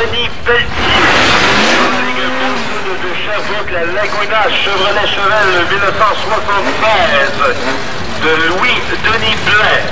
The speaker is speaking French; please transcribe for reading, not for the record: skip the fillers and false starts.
Denis Pelletier. Dans la Ligue de Sherbrooke, la Laguna Chevrolet Chevel 1976 de Louis-Denis Blais.